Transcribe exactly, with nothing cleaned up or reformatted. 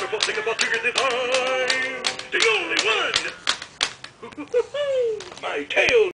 wonderful thing about Tiggers is I'm the only one. My tail.